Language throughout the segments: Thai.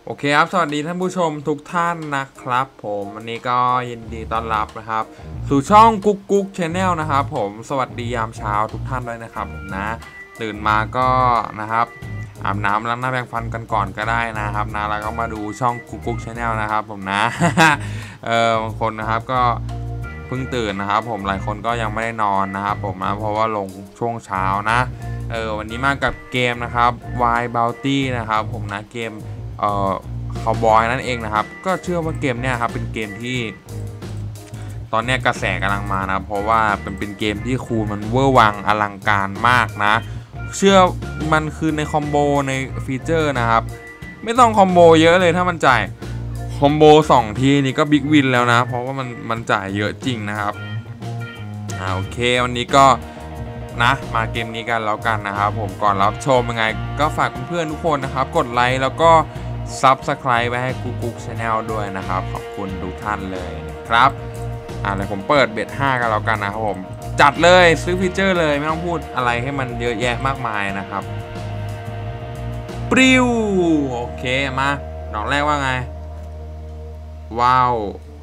โอเคครับสวัสดีท่านผู้ชมทุกท่านนะครับผมวันนี้ก็ยินดีต้อนรับนะครับสู่ช่องกุ๊กกุ๊กชาแนลนะครับผมสวัสดียามเช้าทุกท่านด้วยนะครับนะตื่นมาก็นะครับอาบน้ำล้างหน้าแปรงฟันกันก่อนก็ได้นะครับนะแล้วก็มาดูช่องกุ๊กกุ๊กชาแนลนะครับผมนะ บางคนนะครับก็เพิ่งตื่นนะครับผมหลายคนก็ยังไม่ได้นอนนะครับผมนะเพราะว่าลงช่วงเช้านะวันนี้มากับเกมนะครับ Wild Bounty นะครับผมนะเกมคาวบอยนั่นเองนะครับก็เชื่อว่าเกมเนี่ยครับเป็นเกมที่ตอนนี้กระแสกำลังมานะเพราะว่าเป็นเกมที่คูณมันเวอร์วังอลังการมากนะเชื่อมันคือในคอมโบในฟีเจอร์นะครับไม่ต้องคอมโบเยอะเลยถ้ามันจ่ายคอมโบ2ทีนี่ก็บิ๊กวินแล้วนะเพราะว่ามันจ่ายเยอะจริงนะครับโอเควันนี้ก็นะมาเกมนี้กันแล้วกันนะครับผมก่อนรับชมยังไงก็ฝากเพื่อนๆทุกคนนะครับกดไลค์แล้วก็Subscribe ไว้ให้กุ๊กกุ๊กชาแนลด้วยนะครับขอบคุณทุกท่านเลยนะครับเดี๋ยวผมเปิดเบ็ด5กันแล้วกันนะครับผมจัดเลยซื้อฟีเจอร์เลยไม่ต้องพูดอะไรให้มันเยอะแยะมากมายนะครับปริ้วโอเคมาดอกแรกว่าไงว้าว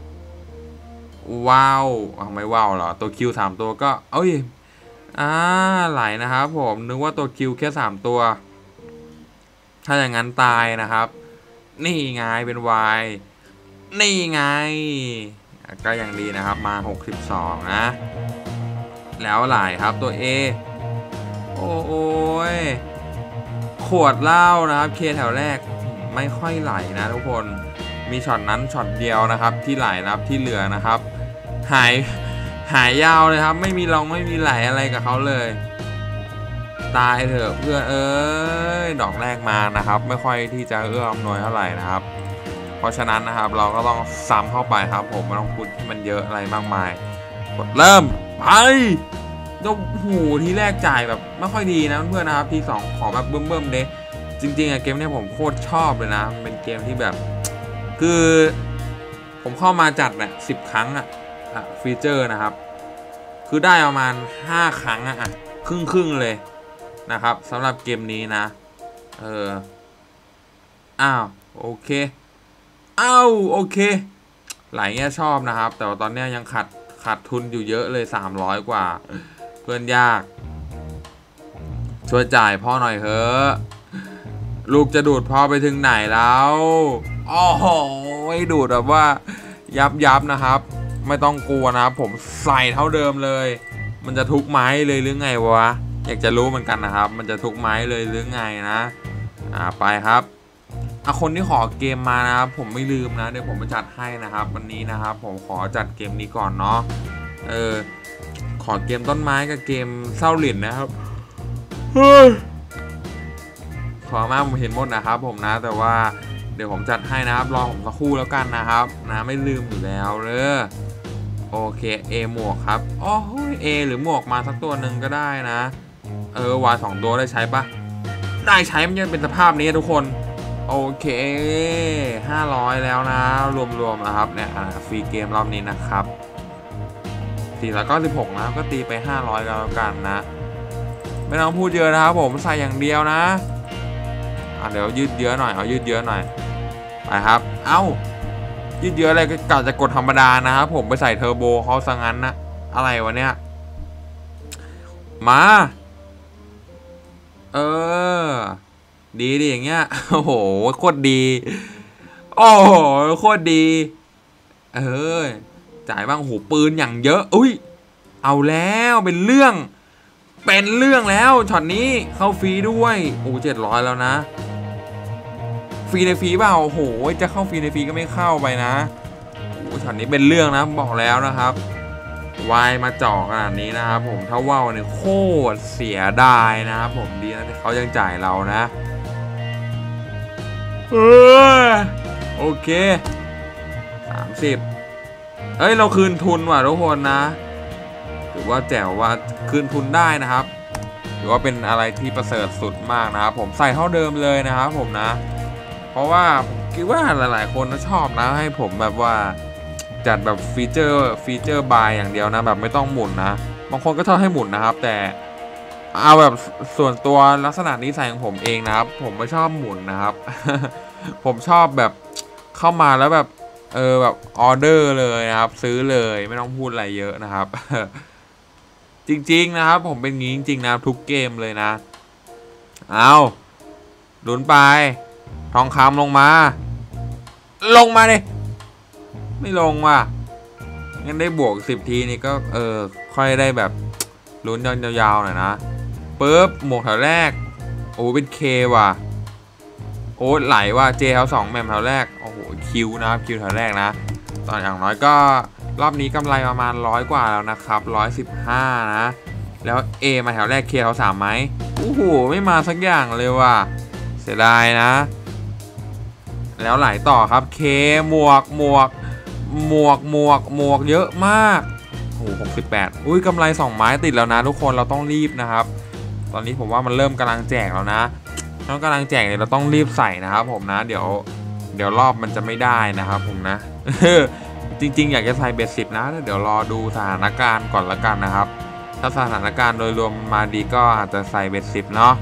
ว้าวไม่ว้าวเหรอตัวคิว3ตัวก็เอ้ยไหลนะครับผมนึกว่าตัวคิวแค่3ตัวถ้าอย่างนั้นตายนะครับนี่ไงเป็นวายนี่ไงก็ยังดีนะครับมา62นะแล้วไหลครับตัว A โอ้ยขวดเหล้านะครับเคแถวแรกไม่ค่อยไหลนะทุกคนมีช็อตนั้นช็อตเดียวนะครับที่ไหลนะครับที่เหลือนะครับหายยาวเลยครับไม่มีไม่มีไหลอะไรกับเขาเลยตายเถอะเพื่อนดอกแรกมานะครับไม่ค่อยที่จะเอื้ออำนวยเท่าไหร่นะครับเพราะฉะนั้นนะครับเราก็ต้องซ้ำเข้าไปครับผมไม่ต้องพูดที่มันเยอะอะไรมากมายกดเริ่มไปยกหูทีแรกจ่ายแบบไม่ค่อยดีนะเพื่อนนะครับที2ขอแบบเบิ่มเด้จริงๆเกมนี้ผมโคตรชอบเลยนะเป็นเกมที่แบบคือผมเข้ามาจัดเนี่ย10 ครั้งฟีเจอร์นะครับคือได้ประมาณ5 ครั้งครึ่งเลยนะครับสำหรับเกมนี้นะโอเคโอเคหลายเงี้ยชอบนะครับแต่ว่าตอนนี้ยังขาดทุนอยู่เยอะเลย300 กว่าเพื่อนยากช่วยจ่ายพ่อหน่อยเถอะลูกจะดูดพ่อไปถึงไหนแล้วโอ้โหดูดแบบว่ายับนะครับไม่ต้องกลัวนะครับผมใส่เท่าเดิมเลยมันจะทุกไม้เลยหรือไงวะอยากจะรู้เหมือนกันนะครับมันจะทุกไม้เลยหรือไงนะไปครับคนที่ขอเกมมานะครับผมไม่ลืมนะเดี๋ยวผมมาจัดให้นะครับวันนี้นะครับผมขอจัดเกมนี้ก่อนเนาะขอเกมต้นไม้กับเกมเศร้าหลินนะครับขอมาผมเห็นหมดนะครับผมนะแต่ว่าเดี๋ยวผมจัดให้นะครับรอผมสักครู่แล้วกันนะครับนะไม่ลืมอยู่แล้วเลยโอเค A หมวกครับA หรือหมวกมาสักตัวหนึ่งก็ได้นะวาย2 ตัวได้ใช้ปะได้ใช้มันจะเป็นสภาพนี้ทุกคนโอเค500แล้วนะรวมๆนะครับเนี่ยฟรีเกมรอบนี้นะครับ496นะครับก็ตีไป500แล้วกันนะไม่ต้องพูดเยอะนะครับผมใส่อย่างเดียวนะเดี๋ยวยืดเยอะหน่อยยืดเยอะหน่อยไปครับยืดเยอะอะไรก็กะจะกดธรรมดานะครับผมไปใส่เทอร์โบเขาซะงั้นนะอะไรวะเนี่ยมาดีอย่างเงี้ยโอ้โหโคตรดีโคตรดีจ่ายบ้างหูปืนอย่างเยอะเอาแล้วเป็นเรื่องแล้วช็อตนี้เข้าฟรีด้วย700แล้วนะฟรีในฟรีเปล่าโอ้โหจะเข้าฟรีในฟรีก็ไม่เข้าไปนะช็อตนี้เป็นเรื่องนะบอกแล้วนะครับวายมาจ่อขนาดนี้นะครับผมถ้าว่าวเนี่ยโคตรเสียดายนะครับผมดีนะที่เขายังจ่ายเรานะโอเค30เราคืนทุนว่ะทุกคนนะถือว่าแจ๋วว่าคืนทุนได้นะครับถือว่าเป็นอะไรที่ประเสริฐสุดมากนะครับผมใส่เท่าเดิมเลยนะครับผมนะเพราะว่าคิดว่าหลายๆคนชอบนะให้ผมแบบว่าจัดแบบฟีเจอร์บายอย่างเดียวนะแบบไม่ต้องหมุนนะบางคนก็ชอบให้หมุนนะครับแต่เอาแบบส่วนตัวลักษณะนิสัยของผมเองนะครับผมไม่ชอบหมุนนะครับ ผมชอบแบบเข้ามาแล้วแบบแบบออเดอร์เลยนะครับซื้อเลยไม่ต้องพูดอะไรเยอะนะครับ จริงๆนะครับผมเป็นงี้จริงๆนะทุกเกมเลยนะเอาลุ้นไปทองคำลงมาดิไม่ลงว่ะงั้นได้บวก10 ทีนี่ก็ค่อยได้แบบลุ้นยาวๆหน่อยนะปึ๊บหมวกแถวแรกโอ้เป็นเคว่ะโอ้ไหลว่ะเจแถว2แมมแถวแรกโอ้โหคิวนะครับคิวแถวแรกนะตอนอย่างน้อยก็รอบนี้กำไรประมาณ100 กว่าแล้วนะครับ115นะแล้ว A มาแถวแรก K แถว3ไหมโอ้โหไม่มาสักอย่างเลยว่ะเสียดายนะแล้วไหลต่อครับ K หมวกเยอะมากโอ้โห68อุ้ยกำไร2 ไม้ติดแล้วนะทุกคนเราต้องรีบนะครับตอนนี้ผมว่ามันเริ่มกำลังแจกแล้วนะต้องกำลังแจกเนี่ยเราต้องรีบใส่นะครับผมนะเดี๋ยวรอบมันจะไม่ได้นะครับผมนะ จริงๆอยากจะใส่เบส10นะเดี๋ยวรอดูสถานการณ์ก่อนละกันนะครับถ้าสถานการณ์โดยรวมมาดีก็อาจจะใส่เบส10เนาะ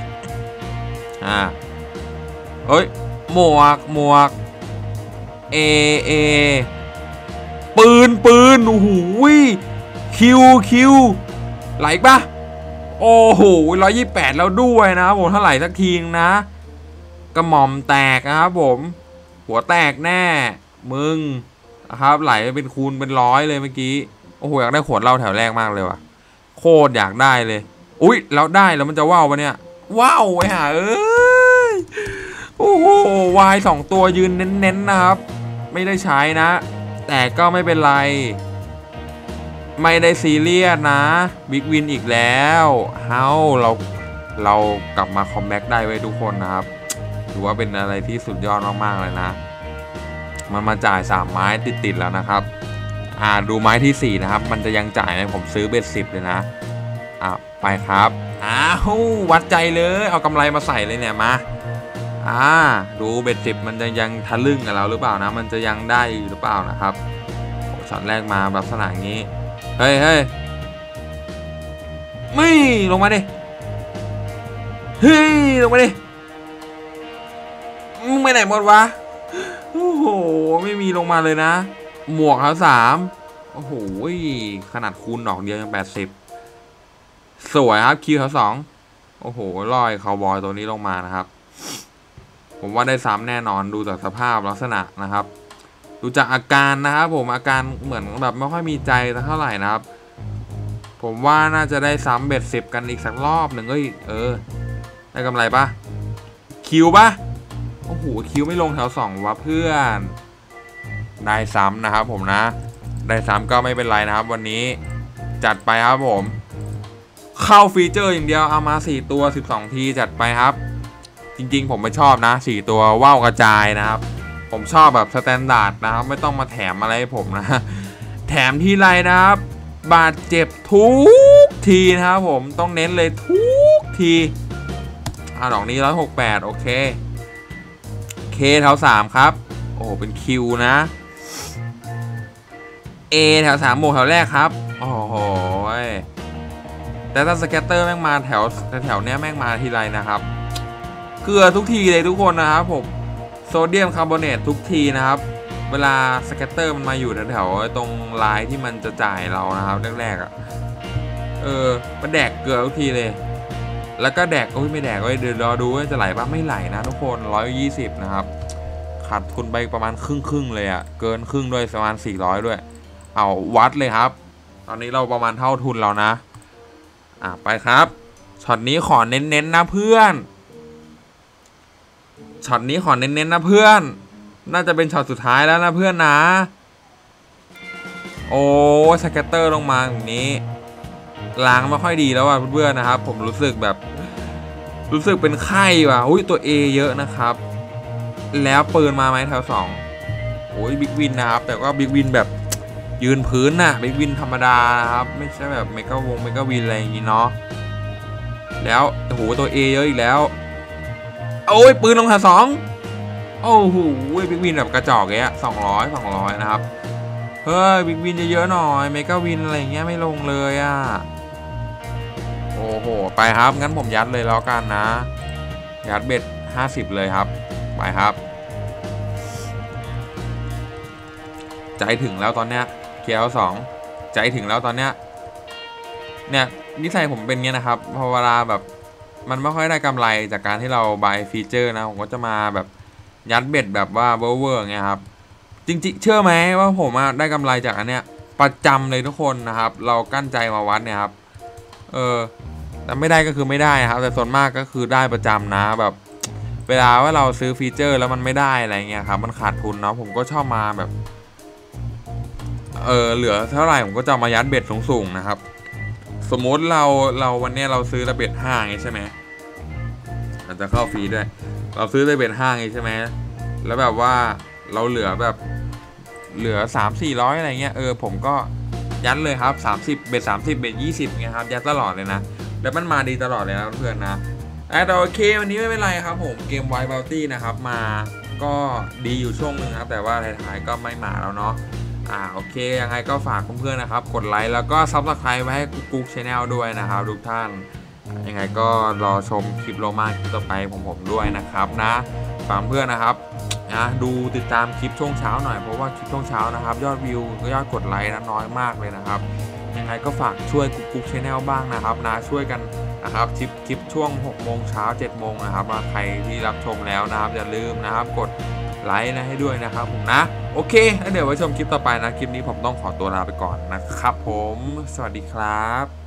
เอ้ยหมวกเอปืนโอ้โหคิวไหลปะโอ้โห128แล้วด้วยนะครับผมถ้าไหลสักทีนะกระหม่อมแตกนะครับผมหัวแตกแน่มึงนะครับไหลเป็นคูณเป็น100เลยเมื่อกี้โอ้โหอยากได้ขวดเหล้าแถวแรกมากเลยว่ะโคตรอยากได้เลยอุ้ยแล้วได้แล้วมันจะว่าวปะเนี่ยว้าวไอ้ห่าโอ้โหวาย2 ตัวยืนเน้นๆนะครับไม่ได้ใช้นะแต่ก็ไม่เป็นไรไม่ได้ซีเรียสนะบิ๊กวินอีกแล้วเฮ้าเรากลับมาคอมแบ็กได้ไว้ทุกคนนะครับถือว่าเป็นอะไรที่สุดยอดมากๆเลยนะมันมาจ่าย3 ไม้ติดแล้วนะครับดูไม้ที่4นะครับมันจะยังจ่ายไหมผมซื้อเบ็ด10เลยนะไปครับวัดใจเลยเอากำไรมาใส่เลยเนี่ยมาดูเบ็ด10มันจะยังทะลึ่งกับเราหรือเปล่านะมันจะยังได้หรือเปล่านะครับช็อตแรกมาลักษณะนี้เฮ้ยไม่ลงมาดิลงมาดิมึงไปไหนหมดวะโอ้โหไม่มีลงมาเลยนะหมวกเขา3โอ้โหขนาดคูณดอกเดียวยัง80สวยครับคิวเขา2โอ้โหลอยคาวบอยตัวนี้ลงมานะครับผมว่าได้ซ้ำแน่นอนดูจากสภาพลักษณะนะครับดูจากอาการนะครับผมอาการเหมือนแบบไม่ค่อยมีใจเท่าไหร่นะครับผมว่าน่าจะได้ซ้ำเบ็ด10กันอีกสักรอบหนึ่งได้กำไรปะคิวปะโอ้โหคิวไม่ลงแถว2วะเพื่อนได้ซ้ำนะครับผมนะได้ซ้ำก็ไม่เป็นไรนะครับวันนี้จัดไปครับผมเข้าฟีเจอร์อย่างเดียวเอามา4 ตัว12 ทีจัดไปครับจริงๆผมไม่ชอบนะ4 ตัวว่าวกระจายนะครับผมชอบแบบสแตนดาร์ดนะครับไม่ต้องมาแถมอะไรให้ผมนะแถมที่ไรนะครับบาดเจ็บทุกทีนะครับผมต้องเน้นเลยทุกทีดอกนี้168โอเคเคแถว3ครับโอ้เป็นคิวนะ A แถว3หมวกแถวแรกครับโอ้โหแต่ถ้าสแกตเตอร์แม่งมาแถวเนี้ยแม่งมาทีไรนะครับเกลือทุกทีเลยทุกคนนะครับผมโซเดียมคาร์บอเนตทุกทีนะครับเวลาสแกตเตอร์มันมาอยู่แถวตรงลายที่มันจะจ่ายเรานะครับแรกมันแดกเกลือทุกทีเลยแล้วก็แดกไม่แดกเดี๋ยวรอดูว่าจะไหลป่ะไม่ไหลนะทุกคน120นะครับขาดทุนไปประมาณครึ่งเลยเกินครึ่งด้วยประมาณ400ด้วยเอาวัดเลยครับตอนนี้เราประมาณเท่าทุนแล้วนะไปครับช็อตนี้ขอเน้นๆนะเพื่อนช็อตนี้ขอเน้นๆนะเพื่อนน่าจะเป็นช็อตสุดท้ายแล้วนะเพื่อนนะโอ้สแกตเตอร์ลงมาอย่างนี้ล้างไม่ค่อยดีแล้วเพื่อนๆนะครับผมรู้สึกเป็นไข้ว่ะตัว A เยอะนะครับแล้วปืนมาไหมแถว2บิ๊กวินนะครับแต่ก็บิ๊กวินแบบยืนพื้นบิ๊กวินธรรมดานะครับไม่ใช่แบบเมกาวินอะไรอย่างนี้เนาะแล้วตัว A เยอะอีกแล้วปืนลงแถว2บิ๊กวินแบบกระจอกเลย200นะครับเฮ้ยบิ๊กวินเยอะๆหน่อยเมกาวินอะไรเงี้ยไม่ลงเลยโอ้โหไปครับงั้นผมยัดเลยแล้วกันนะยัดเบ็ด50เลยครับไปครับใจถึงแล้วตอนเนี้ยเกียร์2ใจถึงแล้วตอนเนี้ยเนี่ยนิสัยผมเป็นเงี้ยนะครับพอเวลาแบบมันไม่ค่อยได้กำไรจากการที่เราบายฟีเจอร์นะผมก็จะมาแบบยัดเบ็ดแบบว่าเวอร์เงี้ยครับจริงๆเชื่อไหมว่าผมได้กำไรจากอันเนี้ยประจำเลยทุกคนนะครับเรากั้นใจมาวัดเนี่ยครับแต่ไม่ได้ก็คือไม่ได้ครับแต่ส่วนมากก็คือได้ประจำนะแบบเวลาว่าเราซื้อฟีเจอร์แล้วมันไม่ได้อะไรเงี้ยครับมันขาดทุนเนาะผมก็ชอบมาแบบเหลือเท่าไหร่ผมก็จะมายัดเบ็ดสูงๆนะครับสมมติเราวันนี้เราซื้อระเบ็ด5ไงใช่ไหมอาจจะเข้าฟรีด้วยเราซื้อระเบ็ด5ไงใช่ไหมแล้วแบบว่าเราเหลือแบบเหลือ300-400อะไรเงี้ยผมก็ยัดเลยครับ30เบ็ด30เบ็ด20ไงครับยัดตลอดเลยนะแล้วมันมาดีตลอดเลยนะเพื่อนนะแต่โอเควันนี้ไม่เป็นไรครับผมเกมไวท์บัลตี้นะครับมาก็ดีอยู่ช่วงนึงครับแต่ว่าท้ายๆก็ไม่มาแล้วเนาะโอเคยังไงก็ฝากเพื่อนๆนะครับกดไลค์แล้วก็ซับสไครป์ไว้ให้กุ๊กชาแนลด้วยนะครับทุกท่านยังไงก็รอชมคลิปโลมาคลิปต่อไปของผมด้วยนะครับนะฝากเพื่อนนะครับดูติดตามคลิปช่วงเช้าหน่อยเพราะว่าคลิปช่วงเช้านะครับยอดวิวก็ยอดกดไลค์นะน้อยมากเลยนะครับยังไงก็ฝากช่วยกุ๊กชาแนลบ้างนะครับนะช่วยกันนะครับคลิปช่วง6 โมงเช้า7 โมงนะครับใครที่รับชมแล้วนะครับอย่าลืมนะครับกดไลค์นะให้ด้วยนะครับผมนะโอเคแล้วเดี๋ยวไว้ชมคลิปต่อไปนะคลิปนี้ผมต้องขอตัวลาไปก่อนนะครับผมสวัสดีครับ